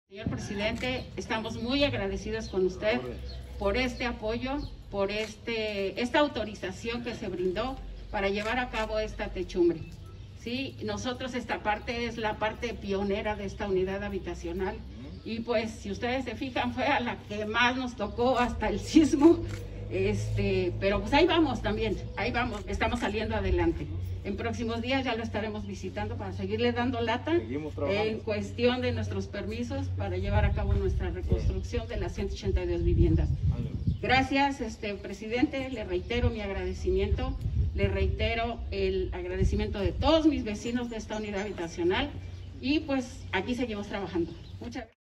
Señor presidente, estamos muy agradecidos con usted por este apoyo, por esta autorización que se brindó para llevar a cabo esta techumbre. Sí, nosotros esta parte es la parte pionera de esta unidad habitacional y pues si ustedes se fijan fue a la que más nos tocó hasta el sismo, pero pues ahí vamos también, ahí vamos, estamos saliendo adelante. En próximos días ya lo estaremos visitando para seguirle dando lata en cuestión de nuestros permisos para llevar a cabo nuestra reconstrucción de las 182 viviendas. Gracias, presidente, le reitero mi agradecimiento, le reitero el agradecimiento de todos mis vecinos de esta unidad habitacional y pues aquí seguimos trabajando. Muchas gracias.